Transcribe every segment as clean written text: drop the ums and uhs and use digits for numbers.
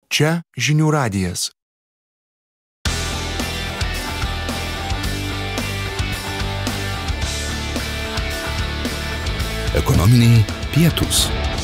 Čia žinių radijas. Ekonominiai pietūs.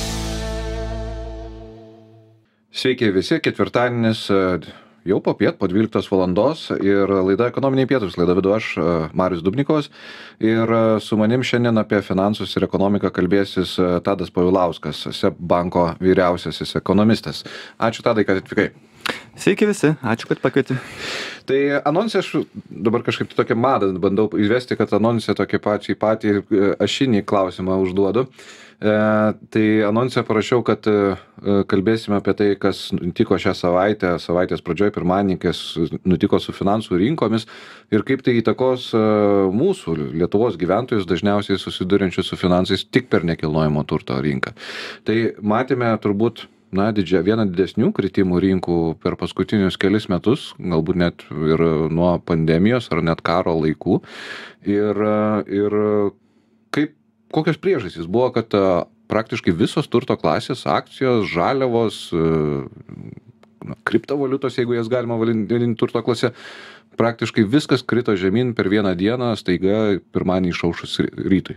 Sveiki visi, ketvirtadienis jau popiet, po 12 valandos ir laida Ekonominiai pietūs. Laidą vedu aš, Marius Dubnikovas, ir su manim šiandien apie finansus ir ekonomiką kalbėsis Tadas Povilauskas, SEB banko vyriausiasis ekonomistas. Ačiū, Tadai, kad atvykai. Sveiki visi, ačiū, kad pakvietė. Tai anonse aš dabar kažkaip tokią madą bandau įvesti, kad anonse tokį patį ašinį klausimą užduodu. Tai anonse parašiau, kad kalbėsime apie tai, kas nutiko šią savaitės pradžioj pirmadienį, kas nutiko su finansų rinkomis ir kaip tai įtakos mūsų Lietuvos gyventojus, dažniausiai susiduriančius su finansais tik per nekilnojamo turto rinką. Tai matėme turbūt vieną didesnių kritimų rinkų per paskutinius kelis metus, galbūt net ir nuo pandemijos ar net karo laikų. Ir kokios priežastys buvo, kad praktiškai visos turto klasės, akcijos, žaliavos, kriptovaliutos, jeigu jas galima vadinti turto klase, praktiškai viskas krito žemyn per vieną dieną, staiga pirmadienį išaušus rytui.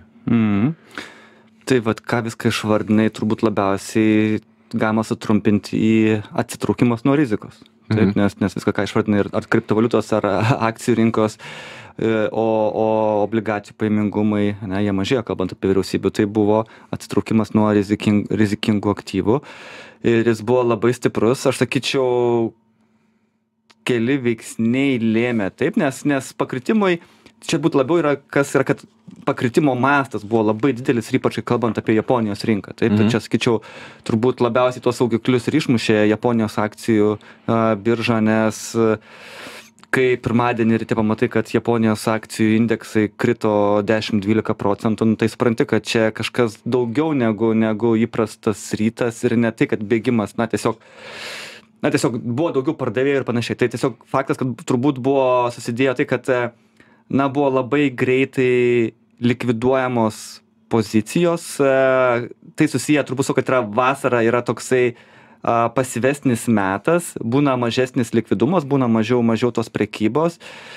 Tai ką viską išvardinai, turbūt labiausiai galima sutrumpinti į atsitraukimas nuo rizikos. Taip, nes viską, ką išvardinai, ar kriptovaliutos, ar akcijų rinkos, o obligacijų paimingumai, jie mažėjo, kalbant apie vyriausybių, tai buvo atsitraukimas nuo rizikingų aktyvų. Ir jis buvo labai stiprus, aš sakyčiau, keli veiksniai lėmė, taip, nes pakritimai, čia būt labiau kad pakritimo mastas buvo labai didelis, ir ypač kalbant apie Japonijos rinką. Taip, tai čia, sakyčiau, turbūt labiausiai tuos saugiklius ir išmušė Japonijos akcijų birža, nes kai pirmadienį ryte pamatai, kad Japonijos akcijų indeksai krito 10-12%, tai supranti, kad čia kažkas daugiau negu įprastas rytas, ir ne tai, kad bėgimas, tiesiog buvo daugiau pardavėjų ir panašiai. Tai tiesiog faktas, kad turbūt buvo susidėjo tai, kad buvo labai greitai likviduojamos pozicijos. Tai susiję turbūt su, kad vasara yra toksai pasyvesnis metas, būna mažesnis likvidumas, būna mažiau tos prekybos.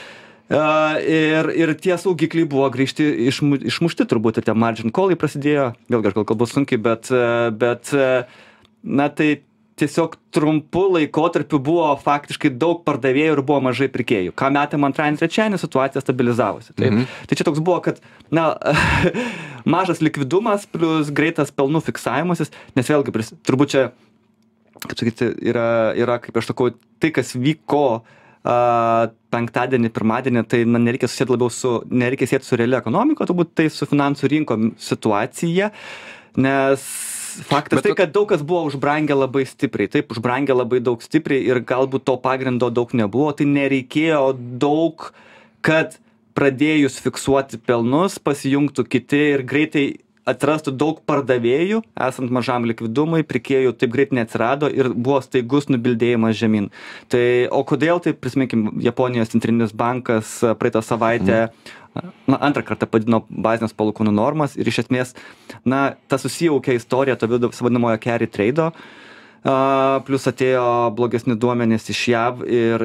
Ir tie saugikliai buvo grįžti, išmušti turbūt, ir tie margin callai prasidėjo. Vėlgi, aš gal kalbu sunkiai, bet tai tiesiog trumpu laikotarpiu buvo faktiškai daug pardavėjų ir buvo mažai pirkėjų. Ką metėm antradienį, trečiadienį, situacija stabilizavosi. Tai čia toks buvo, kad mažas likvidumas plus greitas pelnų fiksavimasis, nes vėlgi turbūt čia, kaip sakyti, yra, kaip aš sakau, tai, kas vyko penktadienį, pirmadienį, tai nereikia sieti su realia ekonomika, turbūt tai su finansų rinkom situacija, nes faktas tai, kad daug kas buvo užbrangę labai stipriai, taip, užbrangę labai daug stipriai, ir galbūt to pagrindo daug nebuvo, tai nereikėjo daug, kad pradėjus fiksuoti pelnus pasijungtų kiti ir greitai atrastų daug pardavėjų, esant mažam likvidumui, pirkėjų taip greit neatsirado ir buvo staigus nubildėjimas žemyn. Tai, o kodėl, tai prisiminkim, Japonijos centrinis bankas praeitą savaitę antrą kartą padidino bazinės palūkanų normas, ir iš esmės, ta susijaukia istorija to vadinamojo carry trade'o, plus atėjo blogesni duomenys iš JAV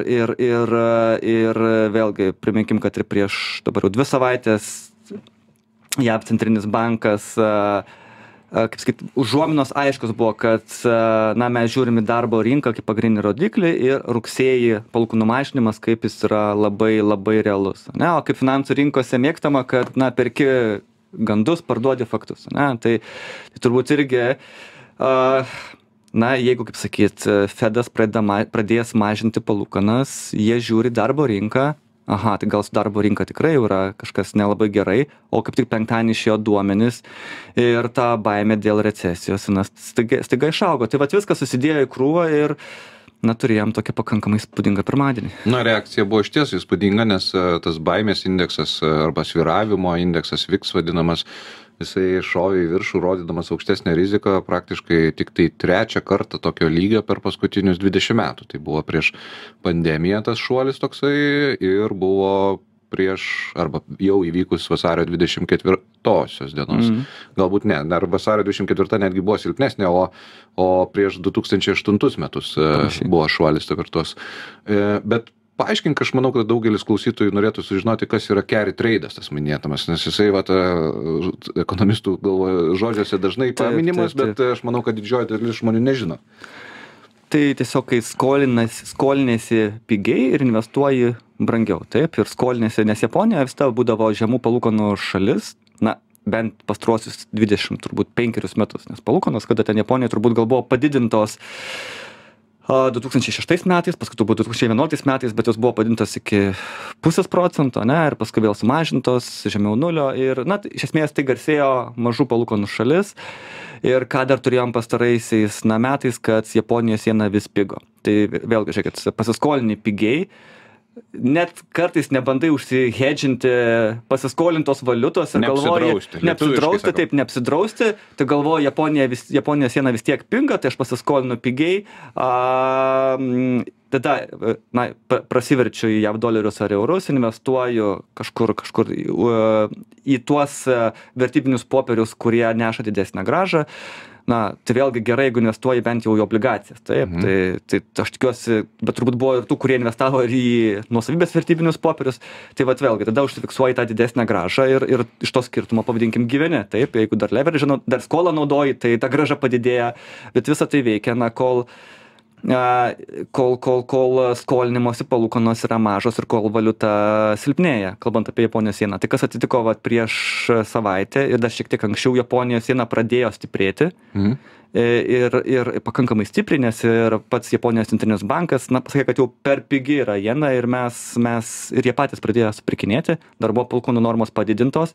ir vėlgi priminkim, kad ir prieš dabar jau 2 savaitės JAV centrinis bankas, kaip sakyt, užuominos aiškus buvo, kad mes žiūrim į darbo rinką kaip pagrindinį rodiklį, ir rugsėjį palūkanų mažinimas, kaip jis yra labai labai realus. O kaip finansų rinkose mėgstama, kad perki gandus, parduodi faktus. Tai turbūt irgi, jeigu, kaip sakyt, Fedas pradės mažinti palūkanas, jie žiūri darbo rinką, tai gal su darbo rinka tikrai yra kažkas nelabai gerai, o kaip tik penktadienį išėjo duomenys ir ta baimė dėl recesijos staiga išaugo. Tai viskas susidėjo į krūvą ir turėjom tokią pakankamai įspūdingą pirmadienį. Reakcija buvo išties įspūdinga, nes tas baimės indeksas arba svyravimo indeksas VIX vadinamas, jisai šovė į viršų, rodydamas aukštesnę riziką, praktiškai tik tai 3 kartą tokio lygio per paskutinius 20 metų. Tai buvo prieš pandemiją tas šuolis toksai, ir buvo prieš arba jau įvykus vasario 24 dienos. Galbūt ne, dar vasario 24 netgi buvo silpnesnė, o prieš 2008 metus buvo šuolis tokios. Bet paaiškink, aš manau, kad daugelis klausytojų norėtų sužinoti, kas yra carry trade'as, tas minėtamas, nes jisai ekonomistų žodžiuose dažnai paminimas, bet aš manau, kad didžioji dalis žmonių nežino. Tai tiesiog, kai skolinėsi pigiai ir investuoji brangiau, taip, ir skolinėsi, nes Japonija vis ta būdavo žemų palūkanų šalis, na, bent pastruosius 25 metus, nes palūkanos, kada ten Japonija turbūt gal buvo padidintos 2006 metais, paskui turbūt 2011 metais, bet jos buvo padidintos iki 0,5%, ne, ir paskui vėl sumažintos žemiau nulio ir, na, iš esmės tai garsėjo mažų palūkanų šalis ir ką dar turėjom pastaraisiais metais, kad Japonijos jena vis pigo. Tai vėlgi, žiūrėkit, pasiskolini pigiai, net kartais nebandai užsihedžinti pasiskolintos valiutos ir galvoji, neapsidrausti, tai galvoji, Japonijos jena vis tiek pinga, tai aš pasiskolinu pigiai, tada, na, prasiverčiu į JAV dolerius ar eurus, investuoju kažkur į tuos vertybinius popierius, kurie neša didesnę grąžą. Na, tai vėlgi gerai, jeigu investuoji bent jau į obligacijas, taip, tai aš tikiuosi, bet turbūt buvo ir tų, kurie investavo ir į nuosavybės vertybinius popierius, tai vat vėlgi, tada užsifiksuoji tą didesnę grąžą ir iš to skirtumo, pavadinkim, gyveni, taip, jeigu dar leverage, dar skolą naudoji, tai ta grąža padidėja, bet visa tai veikia, na, kol skolinimosi palūkanos yra mažos ir kol valiuta silpnėja, kalbant apie Japonijos jeną. Tai kas atsitiko prieš savaitę ir dar šiek tiek anksčiau Japonijos jena pradėjo stiprėti ir pakankamai stipriai, nes ir pats Japonijos centrinis bankas, na, pasakė, kad jau per pigi yra jena ir mes ir jie patys pradėjo supirkinėti, dar buvo palūkanų normos padidintos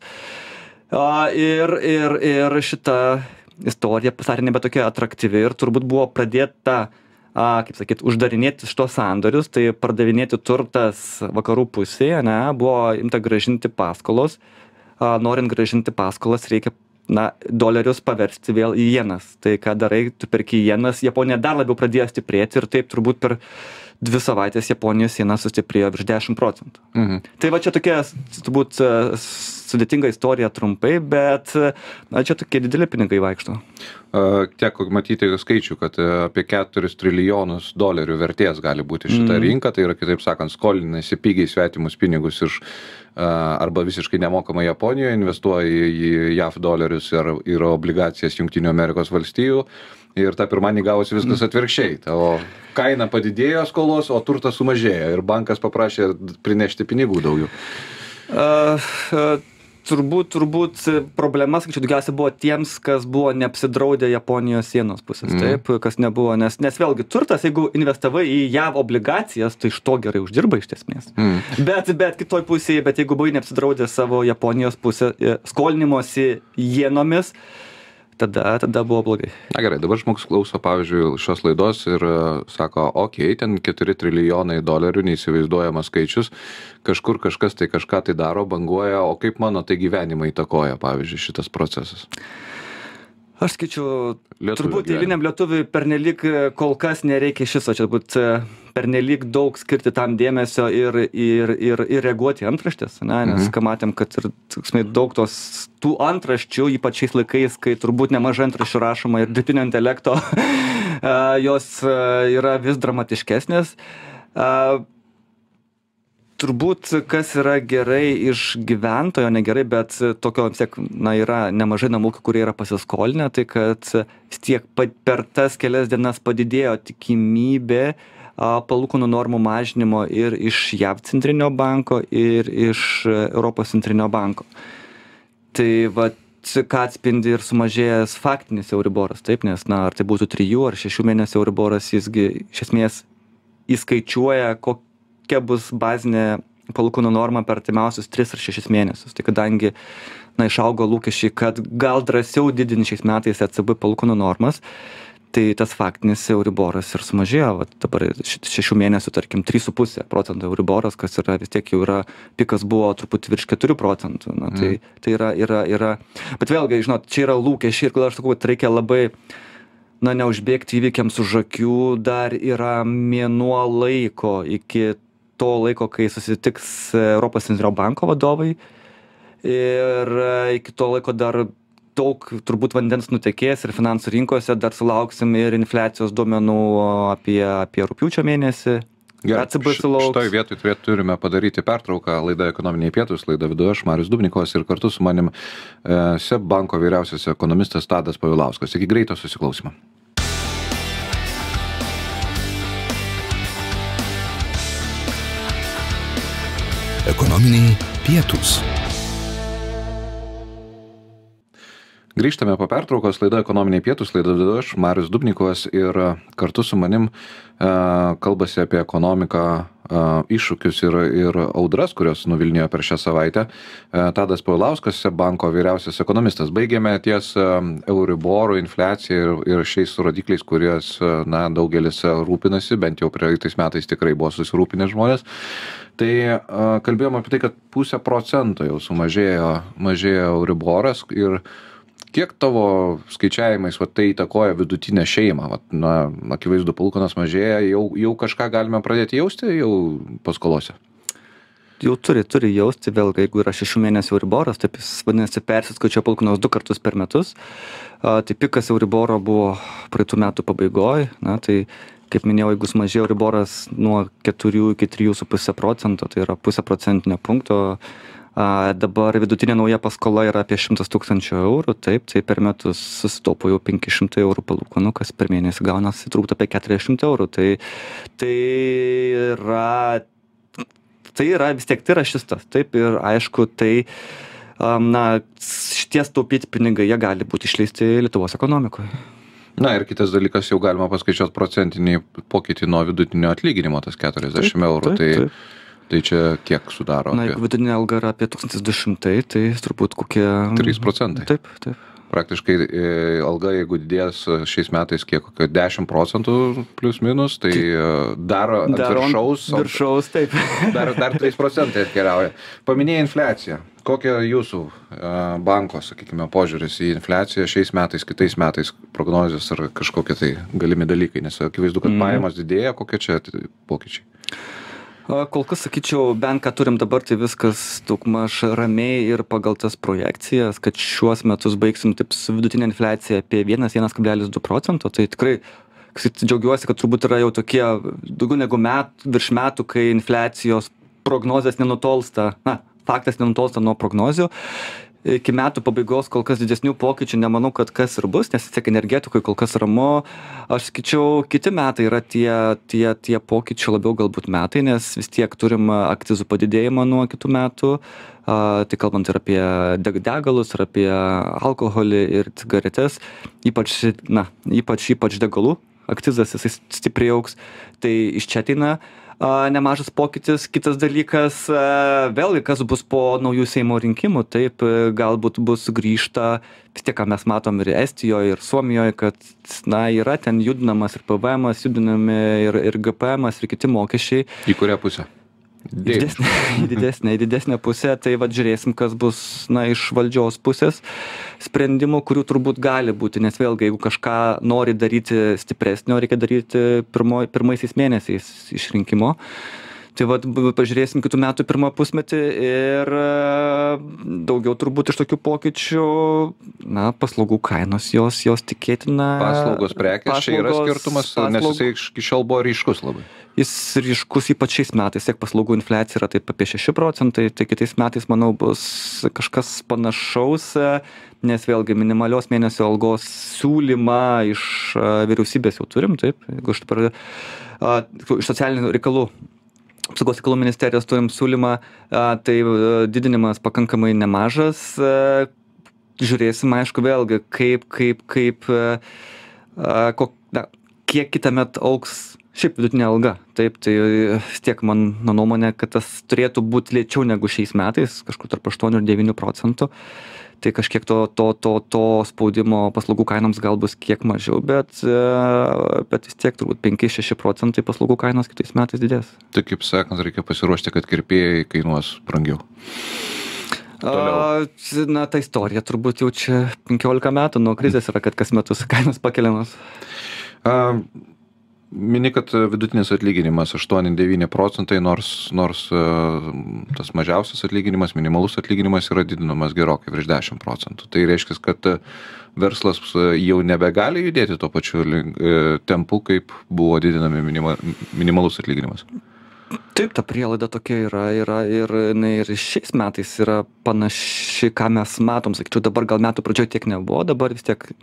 ir šita istorija pasidarė nebe tokia atraktyvi ir turbūt buvo pradėta kaip sakyt, uždarinėti šitos sandorius, tai pardavinėti turtas vakarų pusėje, ne, buvo imta grąžinti paskolos. Norint grąžinti paskolas, reikia, na, dolerius paversti vėl į jenas. Tai ką darai, tu perki jenas, Japonija dar labiau pradėjo stiprėti ir taip turbūt per 2 savaitės Japonijos jena sustiprėjo virš 10%. Tai va čia tokia, turbūt, sudėtinga istorija trumpai, bet čia tokie dideli pinigai vaikšto. Teko matyti skaičių, kad apie 4 trilijonus dolerių vertės gali būti šita rinka, tai yra, kitaip sakant, skolinasi pigiai svetimus pinigus iš arba visiškai nemokamai Japonijoje, investuoja į JAV dolerius ir obligacijas Jungtinių Amerikos valstijų ir tą pirmanį gavosi viskas atvirkščiai. O kaina padidėjo skolos, o turtas sumažėjo ir bankas paprašė prinešti pinigų daugiau. Turbūt problema, sakyčiau, daugiausia buvo tiems, kas buvo neapsidraudę Japonijos sienos pusės, taip, kas nebuvo, nes vėlgi turtas, jeigu investavai į JAV obligacijas, tai iš to gerai uždirba iš esmės. Bet kitoj pusėje, bet jeigu buvai neapsidraudę savo Japonijos pusę skolinimosi jenomis, tada buvo blogai. Na gerai, dabar žmogus klauso, pavyzdžiui, šios laidos ir sako, okei, ten 4 trilijonai dolerių, neįsivaizduojamas skaičius, kažkur kažkas tai kažką tai daro, banguoja, o kaip mano tai gyvenimą įtakoja, pavyzdžiui, šitas procesas? Aš skaičiu, turbūt eiliniam lietuviui pernelyg kol kas nereikia šiso, čia būt pernelyg daug skirti tam dėmesio ir reaguoti antraštės, nes ką matėm, kad ir daug tų antraščių, ypač šiais laikais, kai turbūt nemažai antraščių rašoma ir dirbtinio intelekto, jos yra vis dramatiškesnės. Turbūt, kas yra gerai iš gyventojo, negerai, bet tokio, vis tiek, na, yra nemažai namų, kurie yra pasiskolinę, tai kad vis tiek per tas kelias dienas padidėjo tikimybė palūkanų normų mažinimo ir iš JAV centrinio banko, ir iš Europos centrinio banko. Tai va, ką atspindi ir sumažėjęs faktinis Euriboras, taip, nes, na, ar tai būtų 3 ar 6 mėnesių Euriboras, jisgi iš esmės įskaičiuoja, kokia bus bazinė palūkanų norma per artimiausius 3 ar 6 mėnesius. Tai kadangi, na, išaugo lūkesčiai, kad gal drąsiau didinti šiais metais ECB palūkanų normas, tai tas faktinis Euriboras ir sumažėjo. Vat dabar 6 mėnesių, tarkim, 3,5% Euriboras, kas yra vis tiek jau yra, pikas buvo truputį virš 4%. Na, tai yra. Bet vėlgi, žinot, čia yra lūkesčiai ir kodėl aš sakau, kad reikia labai, na, neužbėgti įvykiams už akių, dar yra mėnuo laiko iki to laiko, kai susitiks Europos centrinio banko vadovai. Ir iki to laiko dar daug turbūt vandens nutekės ir finansų rinkose, dar sulauksim ir infliacijos duomenų apie rugpjūčio mėnesį. Gerai, šitoj vietoj turime padaryti pertrauką. Laida Ekonominiai pietūs, laida vedu aš, Marius Dubnikovas, ir kartu su manim SEB banko vyriausias ekonomistas Tadas Povilauskas. Iki greito susiklausimo. Ekonominiai pietūs. Grįžtame po pertraukos, laida Ekonominiai pietūs, laida vedu aš, Marius Dubnikovas, ir kartu su manim kalbasi apie ekonomiką, iššūkius ir audras, kurios nuvilnijo per šią savaitę. Tadas Povilauskas, SEB banko vyriausias ekonomistas. Baigėme ties Euriborų infliacija ir šiais rodikliais, kurias daugelis rūpinasi, bent jau praeitais metais tikrai buvo susirūpinę žmonės. Tai kalbėjome apie tai, kad 0,5% jau mažėjo Euriboras. Ir kiek tavo skaičiavimais tai įtakoja vidutinę šeimą? Akivaizdu, palūkanos mažėja, jau kažką galime pradėti jausti jau paskolose? Jau turi jausti, vėlgi, jeigu yra 6 mėnesių Euriboras, taip jis vadinasi persiskaičiuoja palūkanos 2 kartus per metus. Tai pikas Euriboro buvo praeitų metų pabaigoje, tai kaip minėjau, jeigu sumažėjo Euriboras nuo 4 iki 3,5%, tai yra 0,5% punkto. Dabar vidutinė nauja paskola yra apie 100 000 eurų, taip, tai per metus susitaupo jau 500 eurų palūkanų, kas per mėnesį gaunasi turbūt apie 400 eurų. Tai yra vis tiek, tai yra šis tas, taip, ir aišku, tai šitie taupyti pinigai, jie gali būti išleisti Lietuvos ekonomikoje. Ir kitas dalykas, jau galima paskaičiuoti procentinį pokytį nuo vidutinio atlyginimo, tas 40 eurų. Tai čia kiek sudaro? Jeigu vidutinė alga yra apie 1200, tai turbūt kokie 3%. Taip. Praktiškai alga, jeigu didės šiais metais kiek, 10% plius minus, tai dar ant viršaus, taip. Dar 3% atkeliauja. Paminėjai infliaciją. Kokia jūsų banko, sakykime, požiūris į infliaciją šiais metais, kitais metais, prognozijos ar kažkokie tai galimi dalykai? Nes akivaizdu, kad pajamos didėja, kokie čia pokyčiai? Kol kas, sakyčiau, bent ką turim dabar, tai viskas daugmaž ramiai ir pagal tas projekcijas, kad šiuos metus baigsim taip su vidutinė infliacija apie 1,2%. Tai tikrai džiaugiuosi, kad turbūt yra jau tokie daugiau negu virš metų, kai infliacijos prognozės nenutolsta, faktas nenutolsta nuo prognozių. Iki metų pabaigos kol kas didesnių pokyčių nemanau, kad kas ir bus, nes vis tiek energetikui kol kas ramu. Aš sakyčiau, kiti metai yra tie pokyčių labiau galbūt metai, nes vis tiek turim akcizų padidėjimą nuo kitų metų. Tai kalbant ir apie degalus, ir apie alkoholį ir cigaretes, ypač degalų akcizas jisai stipriai augs, tai iš čia ateina nemažas pokytis. Kitas dalykas, vėlgi, kas bus po naujų Seimo rinkimų, taip, galbūt bus grįžta, vis tiek, ką mes matom ir Estijoje, ir Suomijoje, kad, yra ten judinamas ir PVM-as, judinami ir GPM-as, ir kiti mokesčiai. Į kurią pusę? Į didesnę pusę, tai žiūrėsim, kas bus iš valdžios pusės sprendimų, kurių turbūt gali būti, nes vėlgi, jeigu kažką nori daryti stipresnio, reikia daryti pirmaisiais mėnesiais išrinkimo. Tai pažiūrėsim kitų metų pirmą pusmetį ir daugiau turbūt iš tokių pokyčių, paslaugų kainos jos tikėtina. Paslaugos prekės, čia yra skirtumas, nes jisai iki šiol buvo ryškus labai. Jis ryškus ypač šiais metais, tiek paslaugų infliacija yra taip apie 6%, tai kitais metais, manau, bus kažkas panašaus, nes vėlgi minimalios mėnesio algos siūlymą iš vyriausybės jau turim, taip, jeigu iš socialinių reikalų, apsaugos reikalų ministerijos turim siūlymą, tai didinimas pakankamai nemažas. Žiūrėsim, aišku, vėlgi, kiek kitąmet augs šiaip vidutinė alga. Taip, tai vis tiek mano nuomonė, kad tas turėtų būti lėčiau negu šiais metais, kažkur tarp 8 ir 9%. Tai kažkiek to spaudimo paslaugų kainoms gal bus kiek mažiau, bet vis tiek turbūt 5-6% paslaugų kainos kitais metais didės. Tai kaip sakant, reikia pasiruošti, kad kirpėjai kainuos brangiau. Ta istorija turbūt jau čia 15 metų nuo krizės yra, kad kas metus kainos pakeliamos. Mini, kad vidutinis atlyginimas 8-9 procentai, nors tas mažiausias atlyginimas, minimalus atlyginimas yra didinamas gerokai virš 10 procentų. Tai reiškia, kad verslas jau nebegali judėti tuo pačiu tempu, kaip buvo didinami minimalus atlyginimas. Taip, ta prielaida tokia yra ir šiais metais yra panaši, ką mes matom. Sakyčiau, dabar gal metų pradžioje tiek nebuvo, dabar vis tiek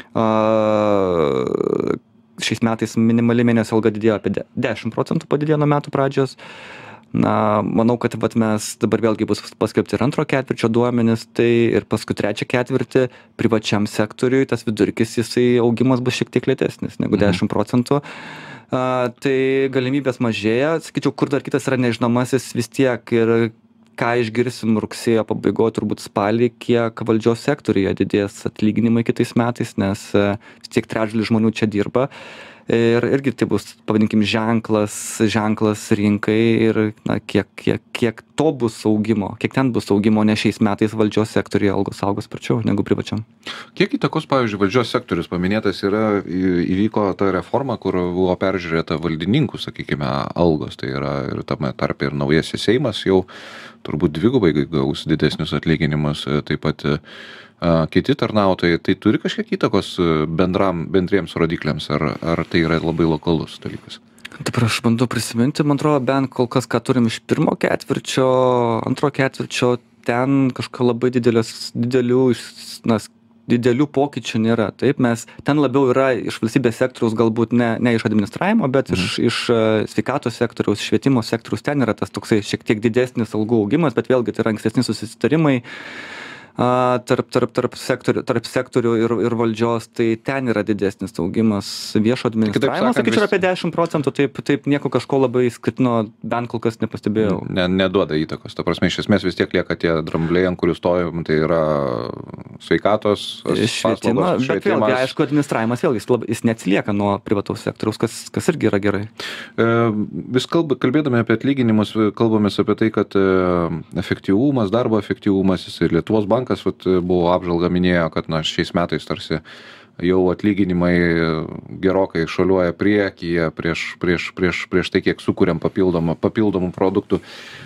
šiais metais minimali mėnesio alga didėjo apie 10 procentų padidėjo nuo metų pradžios. Na, manau, kad mes dabar vėlgi bus paskelbti ir antro ketvirčio duomenis, tai ir paskui trečią ketvirtį privačiam sektoriui tas vidurkis, jisai augimas bus šiek tiek lėtesnis negu 10 procentų. Tai galimybės mažėja, sakyčiau, kur dar kitas yra nežinomasis vis tiek ir ką išgirsim rugsėjo pabaigoje, turbūt spalį, kiek valdžios sektoriuje didės atlyginimai kitais metais, nes vis tiek trečdalis žmonių čia dirba. Ir irgi tai bus, pavadinkim, ženklas rinkai ir na, kiek to bus augimo, kiek ten bus augimo, ne šiais metais valdžios sektoriuje algos augos sparčiau negu privačiam. Kiek įtakos, pavyzdžiui, valdžios sektorius paminėtas įvyko ta reforma, kur buvo peržiūrėta valdininkų, sakykime, algos, tai yra ir tame tarpe ir naujasis Seimas jau turbūt dvigubai gaus didesnius atlyginimus, taip pat kiti tarnautojai, tai turi kažkiek įtakos bendriems rodikliams, ar tai yra labai lokalus dalykas? Dabar aš bandau prisiminti, man atrodo, bent kol kas, ką turim iš pirmo ketvirčio, antro ketvirčio, ten kažko labai didelių pokyčių nėra. Taip, mes ten labiau yra iš valstybės sektoriaus, galbūt ne iš administravimo, bet iš sveikatos sektoriaus, švietimo sektoriaus, ten yra tas toksai šiek tiek didesnis algų augimas, bet vėlgi tai yra ankstesni susitarimai tarp sektorių ir valdžios, tai ten yra didesnis augimas viešo administravimo, sakyčiau, apie 10 procentų, taip nieko kažko labai išskirtino, bent kol kas nepastebėjau. Neduoda įtakos, ta prasme, iš esmės vis tiek lieka tie drambliai, ant kurių stovim, tai yra sveikatos, švietimas, bet vėlgi, aišku, administravimas vėlgi, jis neatsilieka nuo privataus sektoriaus, kas irgi yra gerai. Vis kalbėdami apie atlyginimus, kalbamės apie tai, kad efektyvumas, darbo efektyvumas, jis ir Lietuvos bankas buvo apžvalga minėjo, kad šiais metais tarsi jau atlyginimai gerokai šuoliuoja priekyje prieš tai, kiek sukuriam papildomų produktų.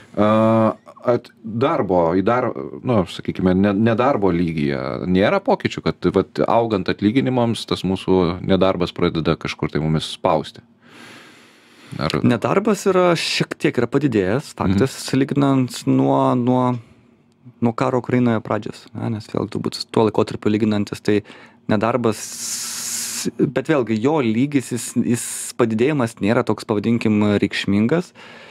Sakykime, nedarbo lygyje nėra pokyčių, kad augant atlyginimams tas mūsų nedarbas pradeda kažkur tai mumis spausti. Nedarbas yra šiek tiek padidėjęs, faktas, lyginant nuo karo Ukrainoje pradžios, nes vėl turbūt tuo laikotarpiu lyginantis, tai nedarbas, bet vėlgi jo lygis, jis padidėjimas nėra toks, pavadinkim, reikšmingas.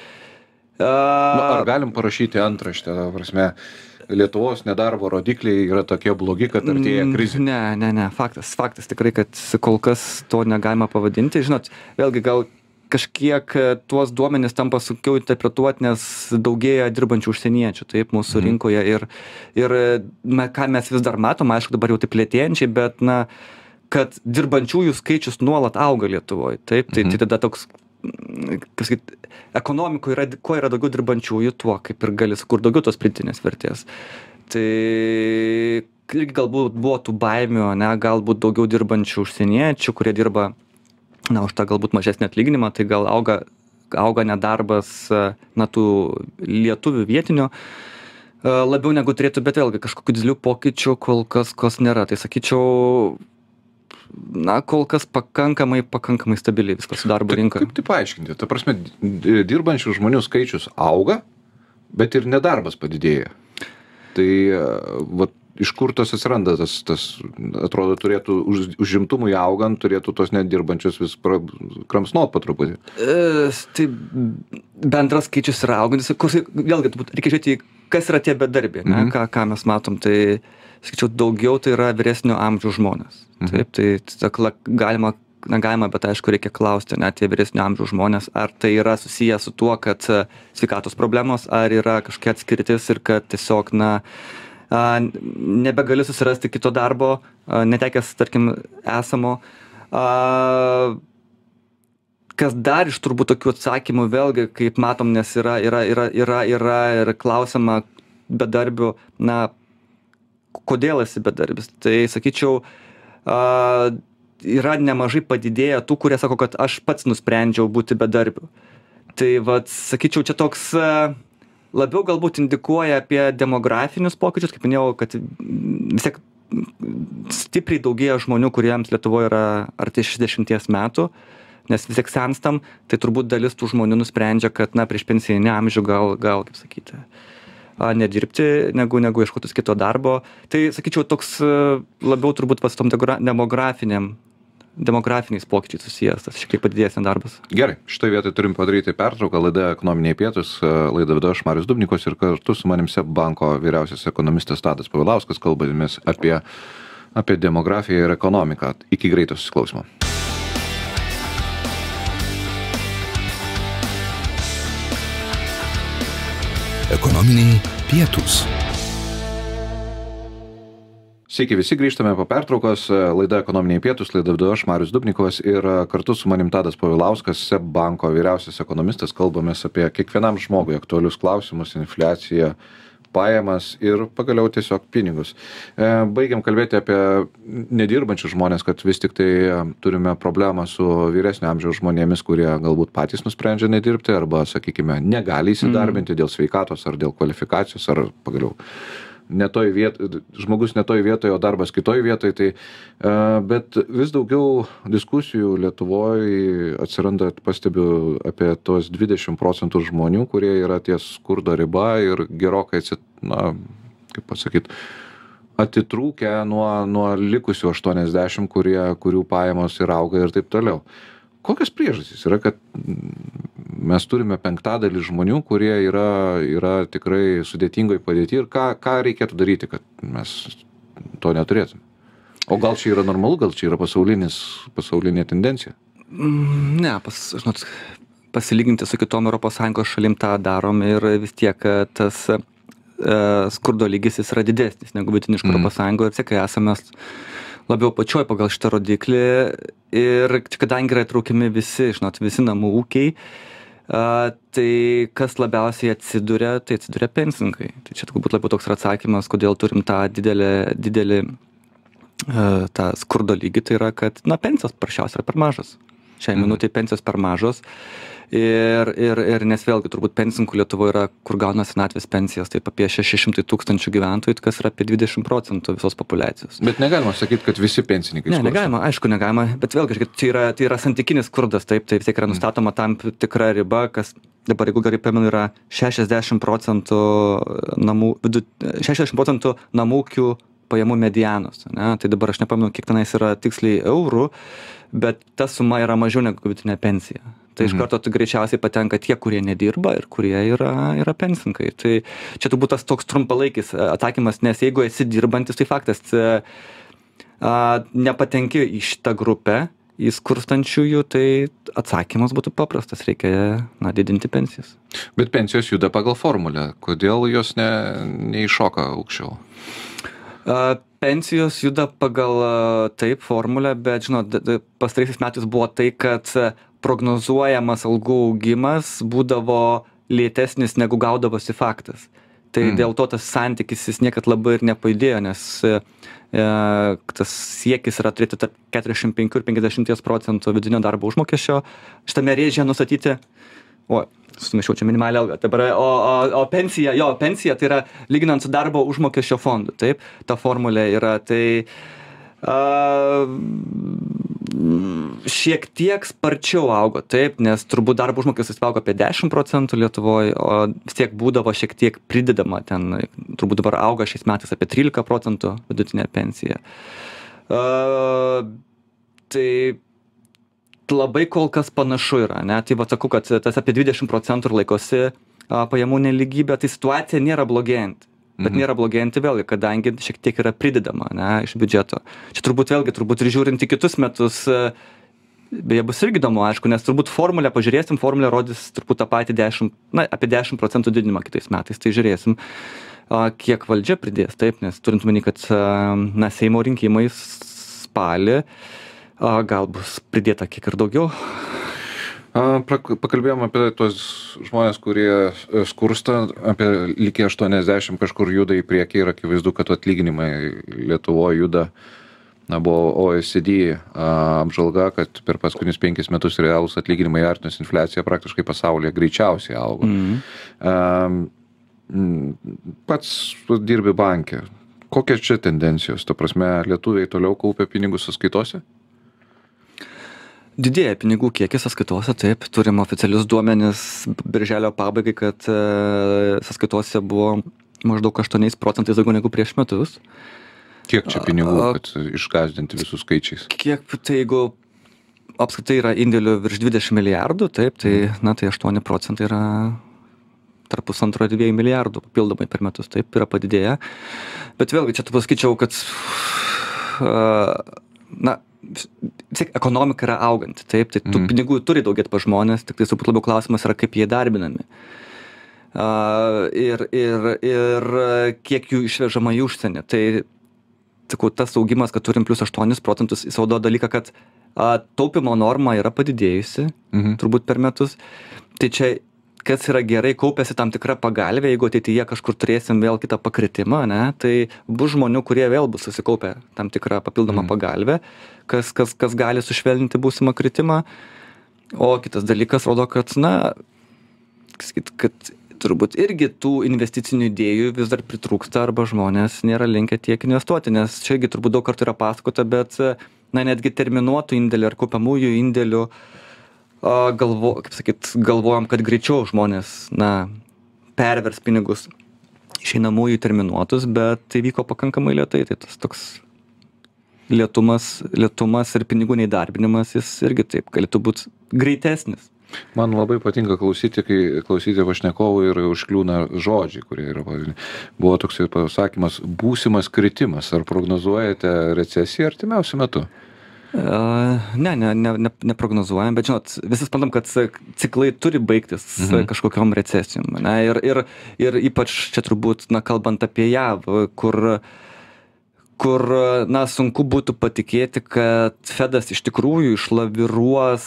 Ar galim parašyti antraštę, prasme, Lietuvos nedarbo rodikliai yra tokie blogi, kad artėja krizė? Ne, faktas tikrai, kad kol kas to negalima pavadinti. Žinot, vėlgi gal kažkiek tuos duomenis tampa sunkiau interpretuoti, nes daugėja dirbančių užsieniečių, taip, mūsų rinkoje ir ką mes vis dar matom, aišku, dabar jau taip lėtėjančiai, bet, kad dirbančiųjų skaičius nuolat auga Lietuvoje, taip, tai tada toks, ekonomikoje kuo yra daugiau dirbančiųjų, tuo kaip ir gali sukurti daugiau tos pridėtinės vertės. Tai irgi galbūt buvo tų baimių, galbūt daugiau dirbančių užsieniečių, kurie dirba už tą galbūt mažesnį atlyginimą, tai gal auga nedarbas tų lietuvių vietinių labiau negu turėtų, bet vėlgi kažkokių didelių pokyčių kol kas nėra. Tai sakyčiau, kol kas pakankamai stabiliai viskas su darbo rinka. Kaip tai paaiškinti? Ta prasme, dirbančių žmonių skaičius auga, bet ir nedarbas padidėja. Tai iš kur tas atsiranda, tas atrodo, turėtų užimtumui augant, turėtų tos nedirbančius vis kramsnot po truputį. Tai bendras skaičius yra augantis, vėlgi reikia žiūrėti, kas yra tie bedarbiai, ką mes matom, tai sakyčiau, daugiau tai yra vyresnio amžiaus žmonės. Taip, tai galima, bet aišku, reikia klausti, tie vyresnio amžiaus žmonės, ar tai yra susiję su tuo, kad sveikatos problemos, ar yra kažkokia atskirtis ir kad tiesiog, nebegali susirasti kito darbo, netekęs, tarkim, esamo. Kas dar iš turbūt tokių atsakymų, vėlgi, kaip matom, nes yra ir klausima bedarbių, kodėl esi bedarbis. Tai sakyčiau, yra nemažai padidėję tų, kurie sako, kad aš pats nusprendžiau būti bedarbiu. Tai vat, sakyčiau, čia toks labiau galbūt indikuoja apie demografinius pokyčius, kaip minėjau, kad vis tiek stipriai daugėja žmonių, kuriems Lietuvoje yra arti 60 metų, nes vis tiek senstam, tai turbūt dalis tų žmonių nusprendžia, kad prieš pensijinį amžių gal kaip sakyti, nedirbti, negu ieškotis kito darbo. Tai, sakyčiau, toks labiau turbūt pas tom demografiniais pokyčiais susijęs, tas šiek tiek padidėjęs nedarbas. Gerai, šitoje vietoje turim padaryti pertrauką. Laida Ekonominiai pietūs, laidą vedu aš, Marius Dubnikovas, ir kartu su manim SEB banko vyriausias ekonomistas Tadas Povilauskas, kalbamės apie demografiją ir ekonomiką. Iki greito susiklausimo. Ekonominiai pietūs. Sveiki, visi grįžtame po pertraukos. Laida Ekonominiai pietūs, laidą vedu aš, Marius Dubnikovas, ir kartu su manim Tadas Povilauskas, SEB banko vyriausias ekonomistas, kalbamės apie kiekvienam žmogui aktualius klausimus, infliaciją, pajamas ir pagaliau tiesiog pinigus. Baigiam kalbėti apie nedirbančius žmonės, kad vis tik tai turime problemą su vyresnio amžiaus žmonėmis, kurie galbūt patys nusprendžia nedirbti arba, sakykime, negali įsidarbinti dėl sveikatos ar dėl kvalifikacijos ar pagaliau žmogus ne toj vietoje, o darbas kitoj vietoje. Tai, bet vis daugiau diskusijų Lietuvoje atsiranda, pastebiu, apie tos 20% žmonių, kurie yra ties skurdo riba ir gerokai atitrūkę nuo likusių 80, kurių pajamos ir auga ir taip toliau. Kokios priežastys yra, kad mes turime 1/5 žmonių, kurie yra tikrai sudėtingoje padėtyje, ir ką reikėtų daryti, kad mes to neturėtume? O gal čia yra normalu, gal čia yra pasaulinė tendencija? Ne, pasilyginti su kitom ES šalim tą darom ir vis tiek tas skurdo lygis jis yra didesnis negu vidutiniškai ES, ir vis tiek esame labiau pačioj pagal šitą rodiklį, ir kadangi yra įtraukiami visi namų ūkiai, tai kas labiausiai atsiduria pensininkai. Tai čia turbūt labiau toks atsakymas, kodėl turim tą didelį tą skurdo lygį, tai yra, kad pensijos paprasčiausiai yra per mažos. Šiai minutei pensijos per mažos. Ir nes vėlgi turbūt pensininkų Lietuvoje yra, kur gauna senatvės pensijas, taip apie 600 000 gyventojų, kas yra apie 20% visos populiacijos. Bet negalima sakyti, kad visi pensininkai skursta. Negalima, aišku, negalima, bet vėlgi, tai yra santykinis skurdas, taip, tai vis tiek yra nustatoma tam tikra riba, kas dabar, jeigu gerai pamenu, yra 60% namūkių pajamų medianos. Tai dabar aš nepamenu, kiek tenais yra tiksliai eurų, bet ta suma yra mažiau negu vidutinė pensija. Tai iš karto greičiausiai patenka tie, kurie nedirba ir kurie yra pensininkai. Tai čia turbūt tas toks trumpalaikis atsakymas, nes jeigu esi dirbantis, tai faktas, nepatenki į šitą grupę, į skurstančiųjų, tai atsakymas būtų paprastas, reikia didinti pensijas. Bet pensijos juda pagal formulę. Kodėl jos neiššoka aukščiau? Pensijos juda pagal taip formulę, bet pastaraisiais metais buvo tai, kad prognozuojamas algų augimas būdavo lėtesnis negu gaudavosi faktas. Tai dėl to tas santykis jis niekad labai ir nepajudėjo, nes tas siekis yra turėti tarp 45 ir 50% vidinio darbo užmokesčio. Šitame rėžyje nustatyti, sumišiau čia minimalią algą, o pensija tai yra lyginant su darbo užmokesčio fondu, taip, ta formulė yra, tai šiek tiek sparčiau augo, taip, nes turbūt darbo užmokestis augo apie 10% Lietuvoje, o vis tiek būdavo šiek tiek pridedama ten, turbūt dabar auga šiais metais apie 13% vidutinė pensija. Tai labai kol kas panašu yra, ne? Tai sakau, kad tas apie 20% ir laikosi pajamų nelygybė, tai situacija nėra blogėjanti. Bet nėra blogėjanti vėlgi, kadangi šiek tiek yra pridedama, iš biudžeto. Čia turbūt ir žiūrint į kitus metus, beje, bus irgi įdomu, aišku, nes turbūt formulę pažiūrėsim, formulė rodys turbūt tą patį apie 10% didinimą kitais metais, tai žiūrėsim, kiek valdžia pridės, taip, nes turint omeny, kad Seimo rinkimai spalį, gal bus pridėta kiek ir daugiau. Pakalbėjom apie tos žmonės, kurie skursta, apie lygiai 80 kažkur juda į priekį, ir akivaizdu, kad atlyginimai Lietuvoje juda buvo OECD apžvalga, kad per paskutinius 5 metus realūs atlyginimai artinus infliacija praktiškai pasaulyje greičiausiai augo. Pats dirbi banke. Kokios čia tendencijos? Ta prasme, lietuviai toliau kaupia pinigus sąskaitose? Didėja pinigų kiekis sąskaitose, taip. Turim oficialius duomenis birželio pabaigai, kad sąskaitose buvo maždaug 8% daugiau negu prieš metus. Kiek čia pinigų, kad išgąsdinti visus skaičiais? Kiek, tai jeigu apskritai yra indėlių virš 20 milijardų, taip, tai 8% yra tarp 1,5–2 milijardų papildomai per metus, taip, yra padidėję. Bet vėlgi, čia tu pasakyčiau, kad vis tiek ekonomika yra auganti, taip, tai tų pinigų turi daugėti pas žmonės, tik tai turbūt labiau klausimas yra, kaip jie darbinami. Ir kiek jų išvežama į užsienį. Tai, sakau, tas augimas, kad turim plus 8%, jis rodo dalyką, kad taupimo norma yra padidėjusi, turbūt per metus. Tai čia kas yra gerai, kaupiasi tam tikrą pagalvę, jeigu ateityje kažkur turėsim vėl kitą pakritimą, ne, tai bus žmonių, kurie vėl bus susikaupę tam tikrą papildomą pagalvę, kas gali sušvelninti būsimą kritimą. O kitas dalykas rodo, kad, kad turbūt irgi tų investicinių idėjų vis dar pritrūksta arba žmonės nėra linkę tiek investuoti, nes čia irgi turbūt daug kartų yra pasakota, bet netgi terminuotų indėlių ar kaupiamųjų indėlių galvojam, kad greičiau žmonės, pervers pinigus išeinamųjų terminuotus, bet tai vyko pakankamai lėtai, tai tas toks lėtumas ir pinigų neįdarbinimas, jis irgi taip galėtų būti greitesnis. Man labai patinka klausyti pašnekovų ir užkliūna žodžiai, kurie yra, buvo toks pasakymas, būsimas kritimas. Ar prognozuojate recesiją artimiausiu metu? Neprognozuojam, bet žinot, visi suprantam, kad ciklai turi baigtis kažkokiom recesijom. Ir ypač čia turbūt, kalbant apie JAV, kur sunku būtų patikėti, kad Fedas iš tikrųjų išlaviruos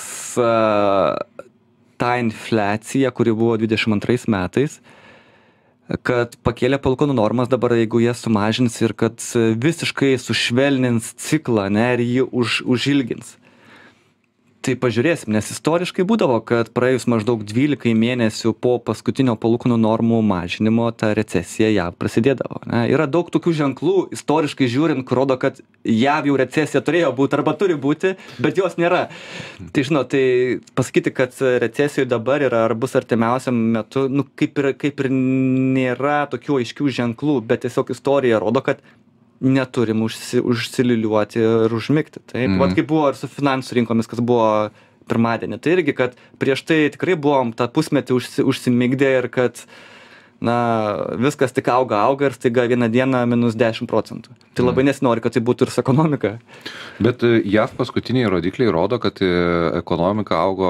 tą infliaciją, kuri buvo 22 metais, kad pakėlė palūkanų normas dabar, jeigu jie sumažins ir kad visiškai sušvelnins ciklą, ir jį užilgins. Tai pažiūrėsim, nes istoriškai būdavo, kad praėjus maždaug 12 mėnesių po paskutinio palūkanų normų mažinimo ta recesija JAV prasidėdavo. Yra daug tokių ženklų, istoriškai žiūrint, kur rodo, kad JAV jau recesija turėjo būti arba turi būti, bet jos nėra. Tai žinot, tai pasakyti, kad recesijoje dabar yra ar bus artimiausiam metu, kaip ir nėra tokių aiškių ženklų, bet tiesiog istorija rodo, kad neturim užsiliuliuoti ir užmigti. Taip, vat kaip buvo ir su finansų rinkomis, kas buvo pirmadienį. Tai irgi, kad prieš tai tikrai buvom tą pusmetį užsimigdę ir kad viskas tik auga ir staiga vieną dieną minus 10%. Tai labai nesinori, kad tai būtų ir su ekonomika. Bet JAV paskutiniai rodikliai rodo, kad ekonomika augo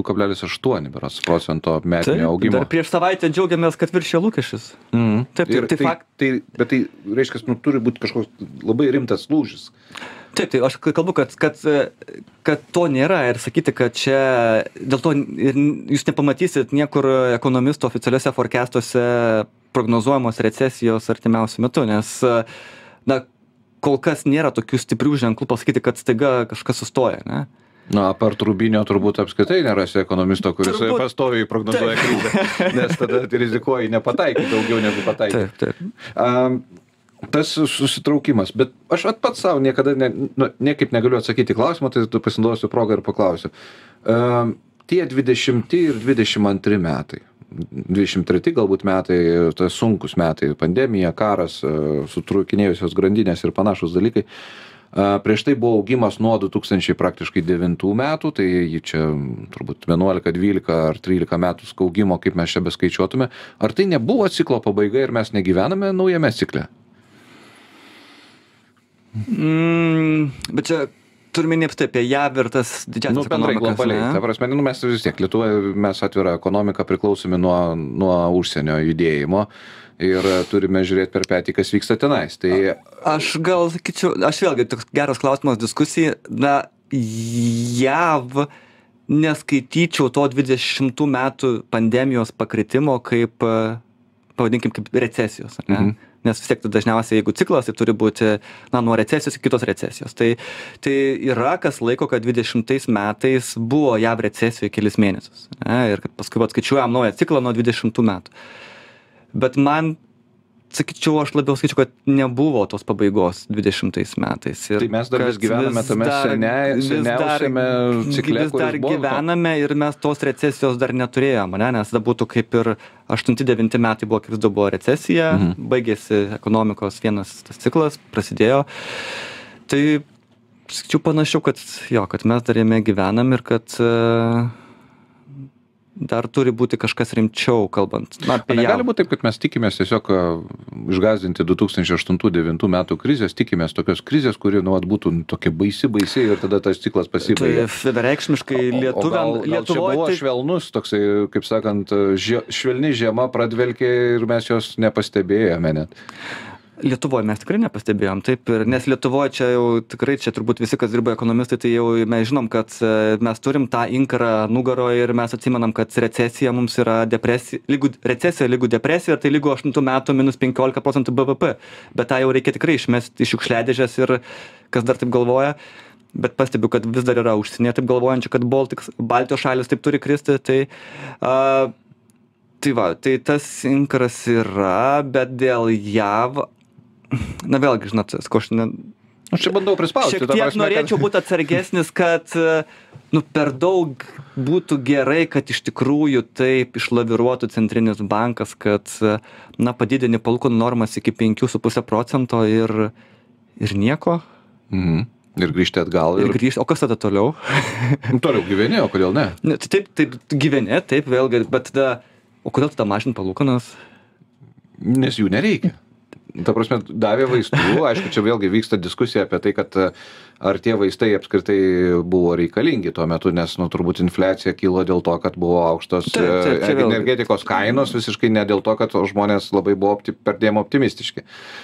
2,8% metinio augimo. Dar prieš savaitę džiaugiamės, kad viršė lūkesčius. Bet tai reiškia, turi būti kažkoks labai rimtas lūžis. Taip, tai aš kalbu, kad to nėra ir sakyti, kad čia dėl to jūs nepamatysit niekur ekonomistų oficialiuose forecastuose prognozuojamos recesijos artimiausiu metu, nes kol kas nėra tokių stiprių ženklų pasakyti, kad staiga kažkas sustoja, ne? Apart Rubinio turbūt apskritai nerasi ekonomisto, kuris pastoviai prognozuoja krizę, nes tada rizikuoji nepataikyti daugiau negu pataikyti. Taip. Tas susitraukimas, bet aš pats savo niekada niekaip negaliu atsakyti klausimą, tai tu pasinaudosiu progą ir paklausiu. Tie 20 ir 22 metai, 23 galbūt metai, tai sunkus metai, pandemija, karas, sutrūkinėjusios grandinės ir panašus dalykai. Prieš tai buvo augimas nuo 2000 praktiškai 9 metų, tai čia turbūt 11, 12 ar 13 metų augimo, kaip mes čia beskaičiuotume. Ar tai nebuvo ciklo pabaiga ir mes negyvename naujame cikle? Bet čia turime neapstai apie JAV ir tas didžiausias ekonomikas. Globaliai, ta prasme, mes vis tiek, Lietuvoje mes atvira ekonomika priklausomi nuo užsienio judėjimo ir turime žiūrėti per petį, kas vyksta tenais. Tai... Aš gal sakyčiau, vėlgi, toks geras klausimas diskusijai, JAV neskaityčiau to 20 metų pandemijos pakritimo kaip, pavadinkim, kaip recesijos, ne? nes vis tiek dažniausiai, jeigu ciklas, tai turi būti, nuo recesijos iki kitos recesijos. Tai yra, kas laiko, kad 20 metais buvo JAV recesijoje kelis mėnesius, ir kad paskui atskaičiuojam naują ciklą nuo 20 metų. Bet man, aš labiau sakyčiau, kad nebuvo tos pabaigos 20 metais. Ir tai mes dar vis gyvename tame seniausiame cikle, vis dar gyvename ir mes tos recesijos dar neturėjome, nes tada būtų kaip ir 8-9 metai buvo, kai vis dar buvo recesija, baigėsi ekonomikos vienas tas ciklas, prasidėjo. Tai, sakyčiau, panašiau, kad mes dar jame gyvenam ir kad dar turi būti kažkas rimčiau, kalbant apie ją. Negali būti taip, kad mes tikimės tiesiog išgąsdinti 2008-2009 metų krizės, tikimės tokios krizės, kuri būtų tokia baisi ir tada tas ciklas pasibaigė. Tai vienareikšmiškai Lietuvoje... Gal čia buvo švelnus, toksai, kaip sakant, švelni žiema pradvelkė ir mes jos nepastebėjome net. Lietuvoje mes tikrai nepastebėjom, taip, nes Lietuvoje čia jau tikrai, čia turbūt visi, kas dirba ekonomistai, tai jau mes žinom, kad mes turim tą inkarą nugaroje ir mes atsimenam, kad recesija mums yra recesija lygu depresija, tai lygu 8 metų minus 15% BVP, bet tą jau reikia tikrai išmesti iš šiukšliadėžės ir kas dar taip galvoja, bet pastebiu, kad vis dar yra užsienyje taip galvojančių, kad Baltijos šalis taip turi kristi, tai tas inkaras yra, bet dėl JAV vėlgi, žinot, aš čia bandau prispausti. Šiek tiek norėčiau būti atsargesnis, kad per daug būtų gerai, kad iš tikrųjų taip išlaviruotų centrinis bankas, kad padidini palūkanų normas iki 5,5% ir nieko. Ir grįžti atgal. O kas tada toliau? Toliau gyveni, o kodėl ne? Taip gyveni, taip vėlgi, bet tada, o kodėl tada mažinti palūkanas? Nes jų nereikia. Ta prasme, davė vaistų, aišku, čia vėlgi vyksta diskusija apie tai, kad ar tie vaistai apskritai buvo reikalingi tuo metu, nes, turbūt infliacija kilo dėl to, kad buvo aukštos energetikos kainos, visiškai ne dėl to, kad žmonės labai buvo perdėm optimistiški.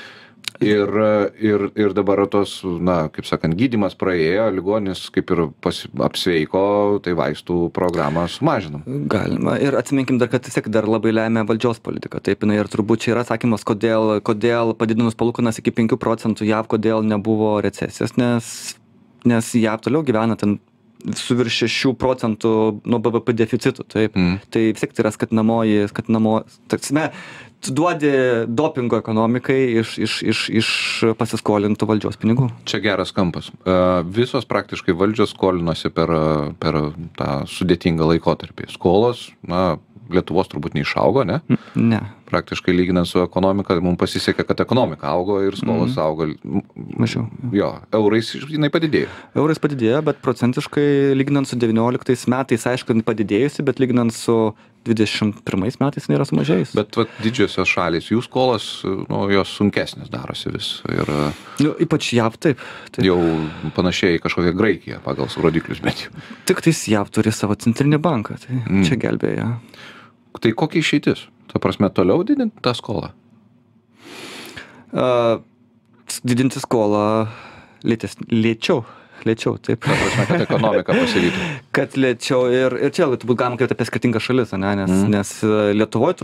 Ir dabar tos, kaip sakant, gydymas praėjo, ligonis kaip ir apsveiko, tai vaistų programą sumažinom. Galima. Ir atsiminkim dar, kad tiesiog dar labai lemia valdžios politika. Taip, ir turbūt čia yra atsakymas, kodėl padidinus palūkanas iki 5% JAV, kodėl nebuvo recesijos, nes JAV toliau gyvena ten su virš 6% nuo BVP deficitų. Taip. Tai vis tiek tai yra skatinamoji, tu duodi dopingo ekonomikai iš pasiskolintų valdžios pinigų. Čia geras kampas. Visos praktiškai valdžios skolinosi per tą sudėtingą laikotarpį. Skolos, Lietuvos turbūt neišaugo, ne? Ne. Praktiškai lyginant su ekonomika, mums pasisekė, kad ekonomika augo ir skolos augo. Mažiau. Jo, eurais jinai padidėjo. Eurais padidėjo, bet procentiškai lyginant su 19 metais, aišku, padidėjusi, bet lyginant su 21 metais nėra sumažėjus. Bet didžiosios šalys, jų skolos, jos sunkesnės darosi vis. Ir ypač JAV, taip. Jau panašiai kažkokia Graikija pagal rodiklius, bet jau. Tik tais JAV turi savo centrinį banką, tai čia gelbėja. Tai kokia išeitis? Ta prasme, toliau didinti tą skolą? Didinti skolą lėčiau, taip. Ta prasme, kad ekonomika pasivytų. Kad lėčiau ir čia turbūt galima kalbėti apie skirtingas šalis, nes Lietuvoje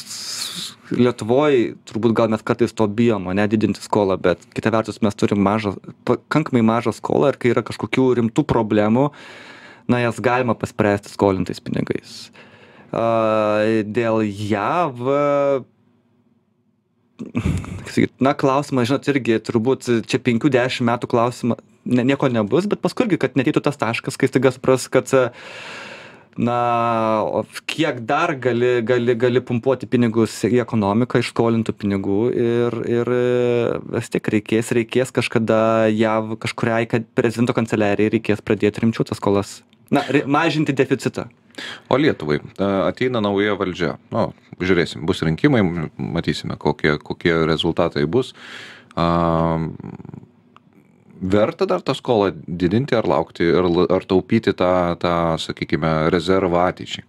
turbūt gal mes kartais to bijom, didinti skolą, bet kita vertus mes turim pakankamai mažą skolą ir kai yra kažkokių rimtų problemų, jas galima paspręsti skolintais pinigais. Dėl JAV, klausimas, žinot, irgi turbūt čia 5-10 metų klausimą nieko nebus, bet paskui irgi, kad neteitų tas taškas, kai staiga supras, kad kiek dar gali pumpuoti pinigus į ekonomiką iš skolintų pinigų ir vis tiek reikės kažkada JAV kažkuriai prezidento kanceliarijai reikės pradėti rimčiau tas skolas, mažinti deficitą. O Lietuvai ateina nauja valdžia. Žiūrėsim, bus rinkimai, matysime, kokie rezultatai bus. Verta dar tą skolą didinti ar laukti, ar taupyti tą sakykime, rezervą ateičiai?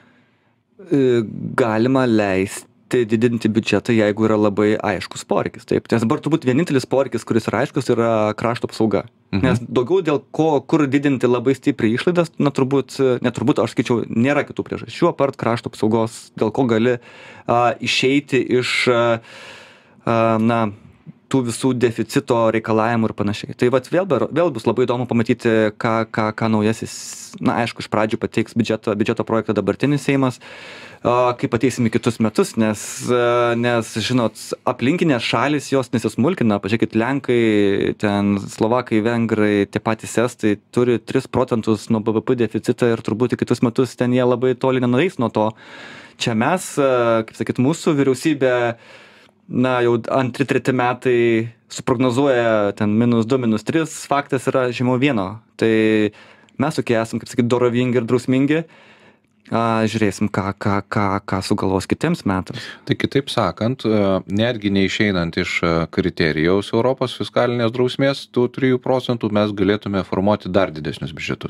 Galima leisti didinti biudžetą, jeigu yra labai aiškus poreikis. Taip. Nes dabar turbūt vienintelis poreikis, kuris yra aiškus, yra krašto apsauga. Nes daugiau dėl kur didinti labai stipriai išlaidas, turbūt, aš skaičiau, nėra kitų priežasčių, apart krašto apsaugos, dėl ko gali išeiti iš na, tų visų deficito reikalavimų ir panašiai. Tai vat vėl bus labai įdomu pamatyti, ką naujasis, na, aišku, iš pradžių pateiks biudžeto projektą dabartinis Seimas, kaip ateisim į kitus metus, nes, žinot, aplinkinės šalis jos nesismulkina, pažiūrėkit, Lenkai, ten Slovakai, Vengrai, tie patys Estai turi 3% nuo BVP deficitą ir turbūt į kitus metus ten jie labai toli nenueis nuo to. Čia mes, kaip sakyt, mūsų vyriausybė, na, jau 2-3 metai suprognozuoja ten -2, -3, faktas yra žemiau 1. Tai mes tokie esam, kaip sakyt, dorovingi ir drausmingi. Žiūrėsim, ką sugalvos kitiems metams. Tai kitaip sakant, netgi neišeinant iš kriterijaus Europos fiskalinės drausmės, tų 3% mes galėtume formuoti dar didesnius biudžetus.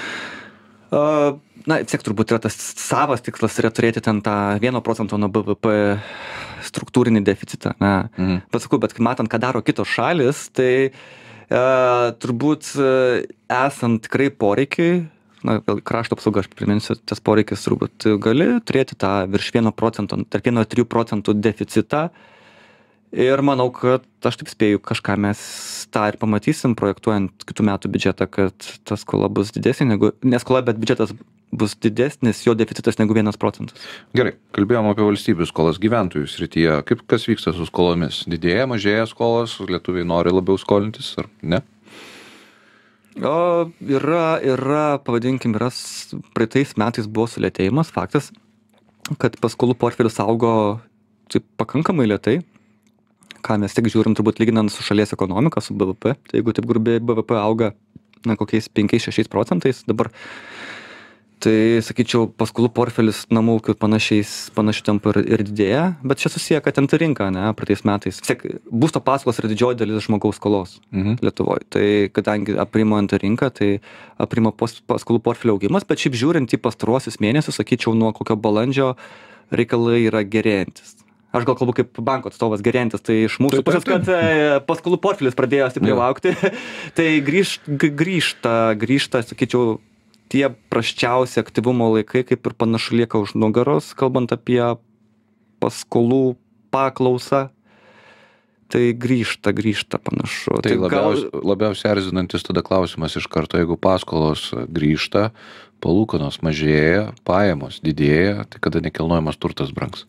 Na, tiek turbūt yra tas savas tikslas yra turėti ten tą 1% nuo BVP struktūrinį deficitą. Bet sakau, bet matant, ką daro kitos šalis, tai turbūt esant tikrai poreikiai, na, krašto apsauga, aš priminsiu, tas poreikis turbūt gali turėti tą virš 1%, tarp 1 ir 3% deficitą. Ir manau, kad aš taip spėju, kažką mes tą ir pamatysim, projektuojant kitų metų biudžetą, kad ta skola bus didesnė negu, ne skola, bet biudžetas bus didesnis, jo deficitas negu 1%. Gerai, kalbėjom apie valstybių skolas gyventojų srityje. Kas vyksta su skolomis? Didėja, mažėja skolos, lietuviai nori labiau skolintis, ar ne? Pavadinkim, praeitais metais buvo sulėtėjimas, faktas, kad paskolų portfelis augo taip pakankamai lėtai, ką mes tik žiūrim turbūt lyginant su šalies ekonomika, su BVP. Tai jeigu taip grubiai BVP auga, na, kokiais 5-6% dabar, tai, sakyčiau, paskolų portfelis namų ūkių panašių tempų ir didėja, bet čia susiję, kad ten ta rinka, ne, praeitais metais. Būsto paskolos yra didžioji dalis žmogaus skolos Lietuvoje. Tai kadangi aprimo ant rinką, tai aprimo paskolų portfelio augimas, bet šiaip žiūrint į pastaruosius mėnesius, sakyčiau, nuo kokio balandžio reikalai yra gerėjantis. Aš gal kalbu kaip banko atstovas gerėjantis, tai iš mūsų pusės, kad paskolų portfelis pradėjo stipriau augti, tai grįžta, sakyčiau, tie prasčiausi aktyvumo laikai, kaip ir panašu lieka už nugaros, kalbant apie paskolų paklausą, tai grįžta panašu. Tai labiausiai erzinantis tada klausimas iš karto, jeigu paskolos grįžta, palūkanos mažėja, pajamos didėja, tai kada nekilnojamas turtas brangs?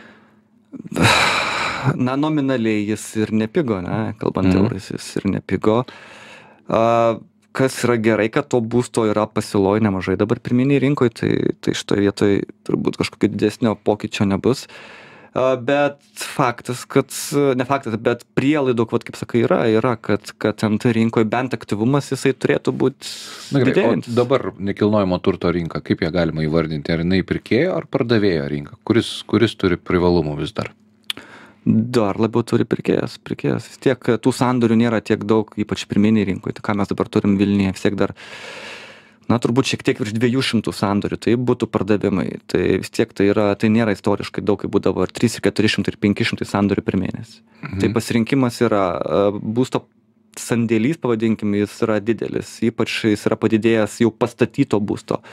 Na, nominaliai jis ir nepigo, ne, kalbant eurais, jis ir nepigo. Kas yra gerai, kad to būsto yra pasiūloj nemažai dabar pirminiai rinkoje, tai šitoje vietoje turbūt kažkokio didesnio pokyčio nebus. Bet faktas, bet prielaidų, kaip sakai, yra, kad ant rinkoje bent aktyvumas jisai turėtų būti didėjantis. O dabar nekilnojamo turto rinka, kaip ją galima įvardinti? Ar jinai pirkėjo ar pardavėjo rinka? Kuris turi privalumų vis dar? Dar labiau turi pirkėjas. Vis tiek tų sandorių nėra tiek daug, ypač pirminiai rinkoje. Tai ką mes dabar turim Vilniuje, vis tiek dar, na, turbūt šiek tiek virš 200 sandorių, tai būtų pardavimai. Tai vis tiek tai nėra istoriškai daug, kai būdavo ir 300, 400 ir 500 sandorių per mėnesį. Tai pasirinkimas yra būsto sandėlys, pavadinkim, jis yra didelis, ypač jis yra padidėjęs jau pastatyto būsto.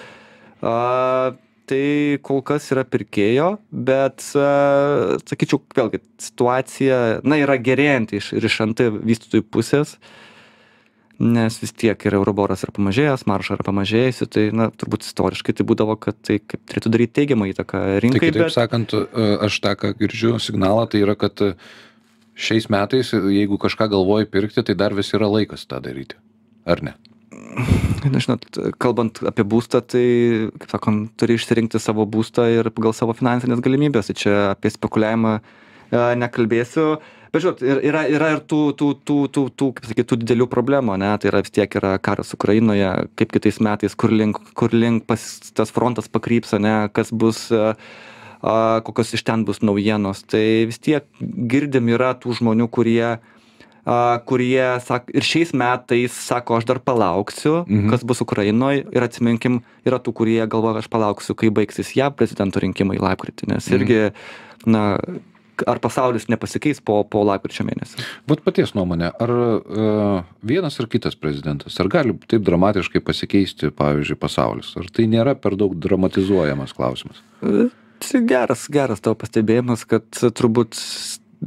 Tai kol kas yra pirkėjo, bet, sakyčiau, vėlgi, situacija, na, yra gerėjanti iš ant vystytojų pusės, nes vis tiek ir Euriboras yra pamažėjęs, marža yra pamažėjusi, tai, na, turbūt istoriškai tai būdavo, kad tai kaip turėtų daryti teigiamą įtaką rinkai. Tai kitaip sakant, aš tą, ką girdžiu signalą, tai yra, kad šiais metais, jeigu kažką galvoji pirkti, tai dar vis yra laikas tą daryti, ar ne? Na, žinot, kalbant apie būstą, tai, kaip sakom, turi išsirinkti savo būstą ir pagal savo finansinės galimybės. Tai čia apie spekuliavimą nekalbėsiu. Bet žinot, yra ir kaip sakyti, tų didelių problemų, ne? Tai yra vis tiek yra karas Ukrainoje, kaip kitais metais, kur link tas frontas pakryps, ne? Kas bus, kokios iš ten bus naujienos. Tai vis tiek girdim yra tų žmonių, kurie ir šiais metais sako, aš dar palauksiu, kas bus Ukrainoje, ir atsiminkim, yra tų, kurie galvoja, aš palauksiu, kai baigsis JAV prezidento rinkimai lapkritį, nes irgi, na, ar pasaulis nepasikeis po lapkričio mėnesį. Vat paties nuomonė, ar vienas ar kitas prezidentas, ar gali taip dramatiškai pasikeisti, pavyzdžiui, pasaulis? Ar tai nėra per daug dramatizuojamas klausimas? Geras tavo pastebėjimas, kad turbūt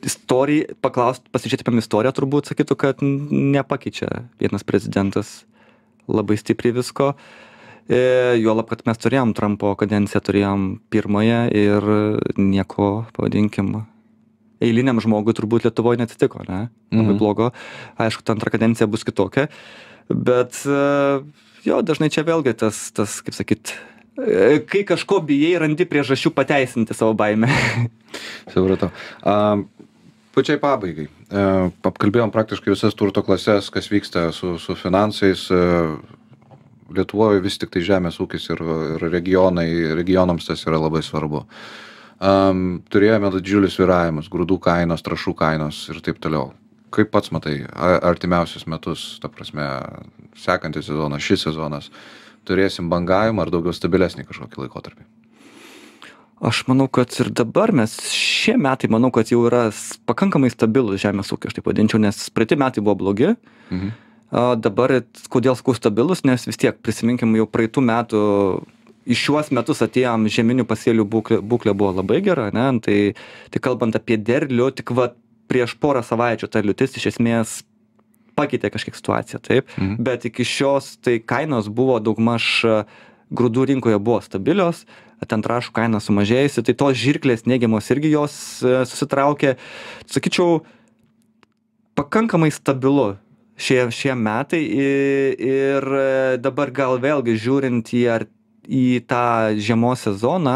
istoriją, pasižiūrėti apie istoriją, turbūt sakytų, kad nepakeičia vienas prezidentas labai stipriai visko. Juolab, kad mes turėjom Trumpo kadenciją, turėjom pirmąją ir nieko, pavadinkim, eiliniam žmogui turbūt Lietuvoje neatsitiko, ne? Labai blogo. Aišku, ta antra kadencija bus kitokia, bet jo, dažnai čia vėlgi tas kaip sakyt, kai kažko bijai, randi priežasčių pateisinti savo baimę. Supratau. Pačiai pabaigai. Apkalbėjom praktiškai visas turto klases, kas vyksta su finansais. Lietuvoje vis tik tai žemės ūkis ir regionams tas yra labai svarbu. Turėjome didžiulius svyravimus, grūdų kainos, trąšų kainos ir taip toliau. Kaip pats matai, artimiausius metus, ta prasme, sekantis sezonas, šis sezonas, turėsim bangavimą ar daugiau stabilesnį kažkokį laikotarpį? Aš manau, kad ir dabar šie metai, manau, kad jau yra pakankamai stabilus žemės ūkis, aš taip vadinčiau, nes praeiti metai buvo blogi. Dabar, kodėl sakau stabilus, nes vis tiek prisiminkim jau praeitų metų, iš šiuos metus atėjom žeminių pasėlių būklė buvo labai gera, ne? Tai kalbant apie derlių, tik prieš porą savaičių ta liūtis iš esmės pakeitė kažkiek situaciją, taip, bet iki šios tai kainos buvo daugmaž grūdų rinkoje buvo stabilios, ten trąšų kaina sumažėjusi, tai tos žirklės neigiamos irgi jos susitraukė. Sakyčiau, pakankamai stabilu šie metai ir dabar gal vėlgi žiūrint į tą žiemos sezoną,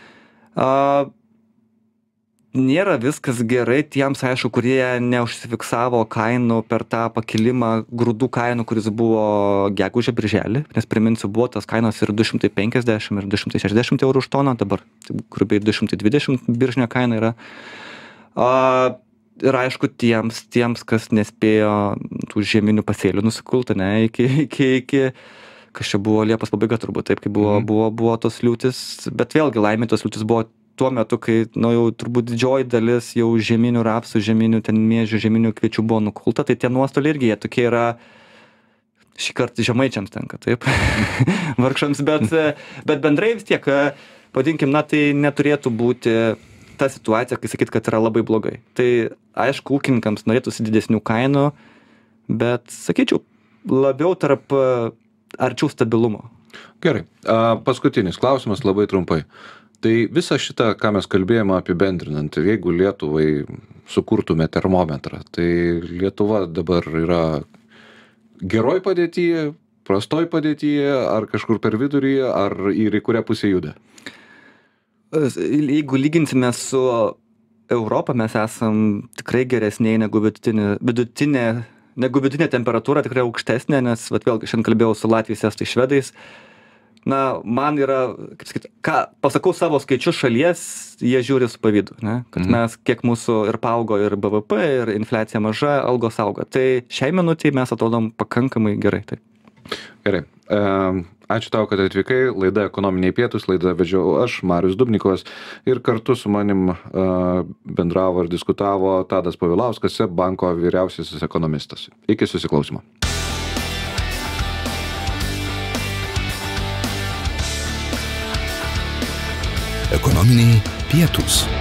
nėra viskas gerai tiems, aišku, kurie neužsifiksavo kainų per tą pakilimą grūdų kainų, kuris buvo gegužę birželį, nes priminsiu, buvo tas kainos ir 250 ir 260 eurų už toną, dabar grubiai 220 biržinė kaina yra. Ir aišku, tiems, kas nespėjo tų žieminių pasėlių nusikulti, ne, iki kas čia buvo Liepos pabaiga turbūt, taip, kai buvo tos liūtis, bet vėlgi laimė tos liūtis buvo tuo metu, kai, jau turbūt didžioji dalis jau žieminių rapsų, žieminių ten miežių, žieminių kviečių buvo nukulta, tai tie nuostoliai irgi, jie tokie yra, šį kartą žemaičiams tenka, taip, vargšams, bet bendrai vis tiek, vadinkim, tai neturėtų būti ta situacija, kai sakyt, kad yra labai blogai. Tai aišku, ūkininkams norėtųsi didesnių kainų, bet sakyčiau, labiau tarp arčiau stabilumo. Gerai. Paskutinis klausimas labai trumpai. Tai visą šitą, ką mes kalbėjome apibendrinant, jeigu Lietuvai sukurtume termometrą, tai Lietuva dabar yra geroj padėtyje, prastoj padėtyje, ar kažkur per vidurį, ar į kurią pusę juda? Jeigu lyginsime su Europą, mes esam tikrai geresniai negu vidutinė temperatūra, tikrai aukštesnė, nes vėlgi šiandien kalbėjau su Latviais, Estais, Švedais. Man yra, kaip sakyti, pasakau savo skaičius šalies, jie žiūri su pavydu, ne? Kad mes, kiek mūsų ir paaugo ir BVP, ir infliacija maža, algos auga. Tai šiai minutei mes atrodom pakankamai gerai. Taip. Gerai. Ačiū tau, kad atvykai. Laida Ekonominiai pietūs, laidą vedžiau aš, Marius Dubnikovas, ir kartu su manim bendravo ir diskutavo Tadas Povilauskas, SEB banko vyriausiasis ekonomistas. Iki susiklausimo. Ekonominiai pietūs.